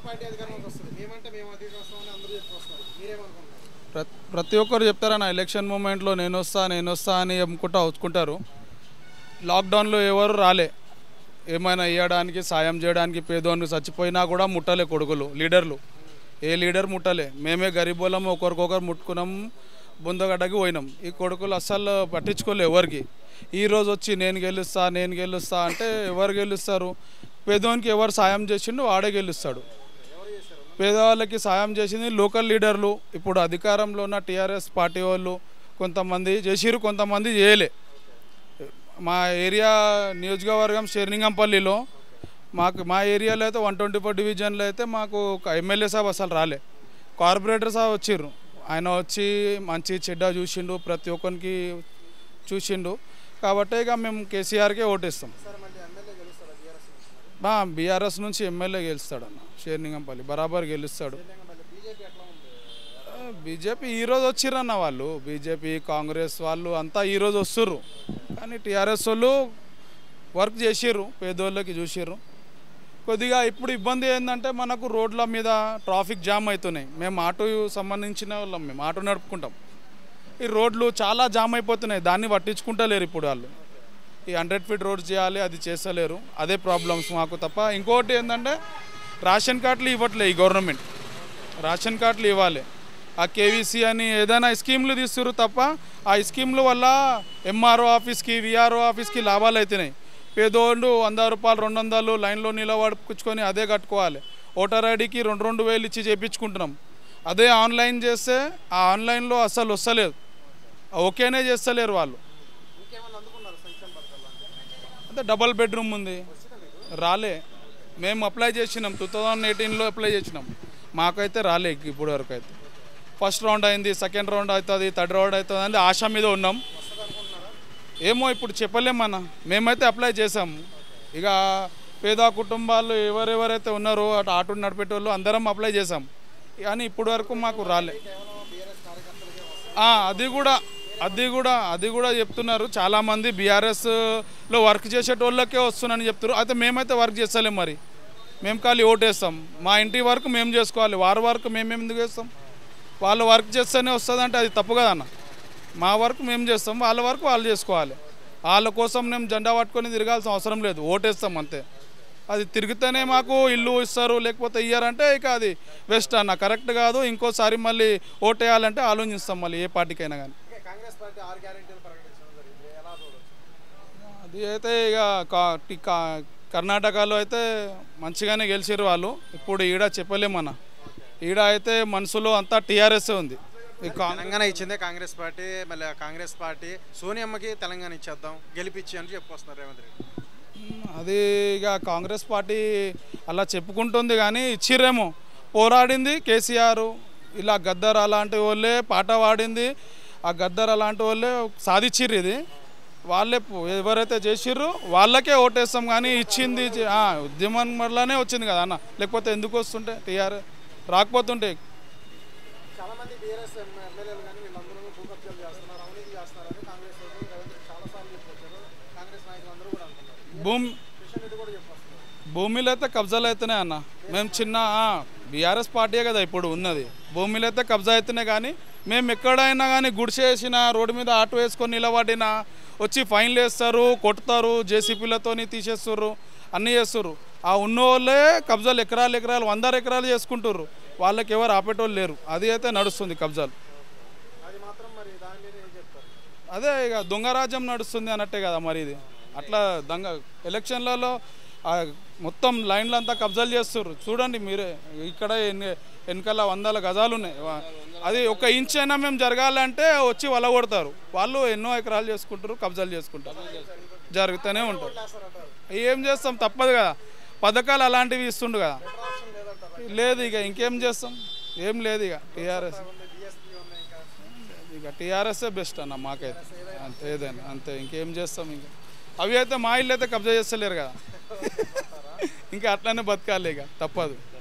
Party అధికారంలోకి వస్తుంది, మేమంటే మేము అధికారం వస్తామని అందరూ చెప్పుకొస్తున్నారు, మీరేమనుకుంటున్నారు? ప్రతి ఒక్కరు చెప్తారన్న ఎలక్షన్ మూమెంట్లో నేను వస్తా అని చెప్పుకుంటా వచ్చుకుంటారు. లాక్డౌన్లో ఎవరు రాలే, ఏమైనా ఇవ్వడానికి సాయం చేయడానికి. పేదోళ్ళు చచ్చిపోయినా కూడా ముట్టలే కొడుకులు లీడర్లు, ఏ లీడర్ ముట్టలే. మేమే గరీబోళ్ళం, ఒకరికొకరు ముట్టుకున్నాం, బుందగడ్డకి పోయినాం. ఈ కొడుకులు అస్సలు పట్టించుకోలే ఎవరికి. ఈరోజు వచ్చి నేను గెలుస్తా అంటే ఎవరు గెలుస్తారు? పేదోనికి ఎవరు సాయం చేసిండు వాడే గెలుస్తాడు. పేదవాళ్ళకి సాయం చేసింది లోకల్ లీడర్లు. ఇప్పుడు అధికారంలో ఉన్న టీఆర్ఎస్ పార్టీ వాళ్ళు కొంతమంది చేసిరు, కొంతమంది చేయలే. మా ఏరియా నియోజకవర్గం షేర్లింగంపల్లిలో మా ఏరియాలో అయితే 124 డివిజన్లో అయితే మాకు ఎమ్మెల్యే సాబ్ అసలు రాలే. కార్పొరేటర్ సాబ్ వచ్చిర్రు, ఆయన వచ్చి మంచి చెడ్డ చూసిండు, ప్రతి ఒక్కరికి చూసిండు. కాబట్టి ఇక మేము కేసీఆర్కే ఓటేస్తాం. బీఆర్ఎస్ నుంచి ఎమ్మెల్యే గెలుస్తాడు అన్న, షేర్లింగంపల్లి బరాబర్ గెలుస్తాడు. బీజేపీ ఈరోజు వచ్చిర్రన్న వాళ్ళు, బీజేపీ కాంగ్రెస్ వాళ్ళు అంతా ఈరోజు వస్తుర్రు. కానీ టీఆర్ఎస్ వాళ్ళు వర్క్ చేసిర్రు, పేదోళ్ళకి చూసిర్రు. కొద్దిగా ఇప్పుడు ఇబ్బంది ఏంటంటే మనకు రోడ్ల మీద ట్రాఫిక్ జామ్ అవుతున్నాయి. మేము ఆటో సంబంధించిన వాళ్ళం, మేము ఆటో నడుపుకుంటాం. ఈ రోడ్లు చాలా జామ్ అయిపోతున్నాయి, దాన్ని పట్టించుకుంటలేరు ఇప్పుడు వాళ్ళు. ఈ 100 ఫీట్ రోడ్ చేయాలి, అది చేస్తలేరు. అదే ప్రాబ్లమ్స్ మాకు తప్ప. ఇంకోటి ఏంటంటే రేషన్ కార్డులు ఇవ్వట్లే ఈ గవర్నమెంట్, రేషన్ కార్డులు ఇవ్వాలి. ఆ కేవీసీ అని ఏదైనా స్కీమ్లు తీస్తున్నారు తప్ప ఆ స్కీమ్ల వల్ల ఎంఆర్ఓ ఆఫీస్కి విఆర్ఓ ఆఫీస్కి లాభాలు అవుతున్నాయి. పేదోళ్ళు 100 రూపాయలు 200 లైన్లో నిలబడుకుని అదే కట్టుకోవాలి. ఓటర్ ఐడికి 2,000 ఇచ్చి చేయించుకుంటున్నాం. అదే ఆన్లైన్ చేస్తే ఆ ఆన్లైన్లో అస్సలు వస్తలేదు, ఓకేనే చేస్తలేరు వాళ్ళు. అంటే డబల్ బెడ్రూమ్ ఉంది, రాలే. మేము అప్లై చేసినాం, 2018లో అప్లై చేసినాం, మాకైతే రాలే ఇప్పుడు వరకు. అయితే ఫస్ట్ రౌండ్ అయింది, సెకండ్ రౌండ్ అవుతుంది, థర్డ్ రౌండ్ అవుతుంది అని ఆశ మీద ఉన్నాం. ఏమో ఇప్పుడు చెప్పలేమన్న. మేమైతే అప్లై చేసాము. ఇక పేద కుటుంబాలు ఎవరెవరైతే ఉన్నారో అటు ఆటో నడిపేటోళ్ళు అందరం అప్లై చేసాం, కానీ ఇప్పుడు వరకు మాకు రాలే. అది కూడా చెప్తున్నారు చాలామంది, బీఆర్ఎస్లో వర్క్ చేసేటోళ్ళకే వస్తున్నారని చెప్తున్నారు. అయితే మేమైతే వర్క్ చేస్తలేం, మరి మేము ఖాళీ ఓటేస్తాం. మా ఇంటి వర్క్ మేము చేసుకోవాలి, వారి వర్క్ మేము ఎందుకు చేస్తాం? వాళ్ళు వర్క్ చేస్తేనే వస్తుందంటే అది తప్పు కదన్న. మా వర్క్ మేము చేస్తాం, వాళ్ళ వర్క్ వాళ్ళు చేసుకోవాలి. వాళ్ళ కోసం మేము జెండా పట్టుకొని తిరగాల్సిన అవసరం లేదు, ఓటేస్తాం అంతే. అది తిరిగితేనే మాకు ఇల్లు ఇస్తారు, లేకపోతే ఇయ్యారంటే ఇక అది వేస్ట్ అన్న, కరెక్ట్ కాదు. ఇంకోసారి మళ్ళీ ఓటేయాలంటే ఆలోచిస్తాం మళ్ళీ ఏ పార్టీకైనా కానీ. అది అయితే ఇక కర్ణాటకలో అయితే మంచిగానే గెలిచారు వాళ్ళు. ఇప్పుడు ఈడ చెప్పలేమన్నా, ఈడ అయితే మనసులో అంతా టీఆర్ఎస్ ఉంది. తెలంగాణ ఇచ్చిందే కాంగ్రెస్ పార్టీ, మళ్ళీ కాంగ్రెస్ పార్టీ సోనియమ్మకి తెలంగాణ ఇచ్చేద్దాం గెలిపించి అని చెప్పుకొస్తున్నారు రేవంత్ రెడ్డి. అది ఇక కాంగ్రెస్ పార్టీ అలా చెప్పుకుంటుంది, కానీ ఇచ్చిర్రేమో. పోరాడింది కేసీఆర్, ఇలా గద్దర్ అలాంటి వాళ్ళే పాట పాడింది, ఆ గద్దర్ అలాంటి వాళ్ళే సాధించిర్రు. ఇది వాళ్ళే ఎవరైతే చేసిర్రు వాళ్ళకే ఓటేస్తాం. కానీ ఇచ్చింది ఉద్యమం వల్లనే వచ్చింది కదా అన్న, లేకపోతే ఎందుకు వస్తుంటే టీఆర్ రాకపోతుంటే. చాలామంది బీఆర్ఎస్ ఎమ్మెల్యేలు కానీ వీళ్ళందరూ భూకబ్జాలు చేస్తున్నారు, అవినీతి చేస్తున్నారని కాంగ్రెస్ చాలాసార్లు చెప్పొచ్చారు. కాంగ్రెస్ నాయకులు అందరూ కూడా అంటున్నారు, కిషన్ రెడ్డి కూడా చెప్పొస్తున్నారు. భూమిలో అయితే కబ్జాలు అవుతున్నాయి అన్న. మేము చిన్న బీఆర్ఎస్ పార్టీయే కదా ఇప్పుడు ఉన్నది, భూమిలో అయితే కబ్జా అవుతున్నాయి. కానీ మేము ఎక్కడైనా కానీ గుడిసేసిన, రోడ్డు మీద ఆటో వేసుకొని నిలబడినా వచ్చి ఫైన్లు వేస్తారు, కొట్టుతారు, జేసీపీలతో తీసేస్తారు, అన్నీ చేస్తారు. ఆ ఉన్న వాళ్ళే కబ్జాలు ఎకరాలు 100 ఎకరాలు చేసుకుంటారు, వాళ్ళకి ఎవరు ఆపేటోళ్ళు లేరు. అది అయితే నడుస్తుంది కబ్జాలు. అదే ఇక దొంగ రాజ్యం నడుస్తుంది అన్నట్టే కదా మరి. ఇది అట్లా ఎలక్షన్లలో మొత్తం లైన్లంతా కబ్జాలు చేస్తారు. చూడండి మీరే, ఇక్కడ వెనకాల 100 గజాలు ఉన్నాయి. అది 1 ఇంచ్ అయినా మేము జరగాలంటే వచ్చి వల కొడతారు. వాళ్ళు ఎన్నో ఎకరాలు చేసుకుంటారు, కబ్జాలు చేసుకుంటారు, జరుగుతూనే ఉంటారు. ఏం చేస్తాం, తప్పదు కదా. పథకాలు అలాంటివి ఇస్తుండు కదా, లేదు ఇక ఇంకేం చేస్తాం, ఏం లేదు. ఇక టీఆర్ఎస్ఏ బెస్ట్ అన్న మాకైతే, అంతే ఏదైనా అంతే. ఇంకేం చేస్తాం, ఇంకా అవి అయితే మా ఇల్లు అయితే కబ్జా చేస్తలేరు కదా, ఇంకా అట్లానే బతకాలి, ఇక తప్పదు.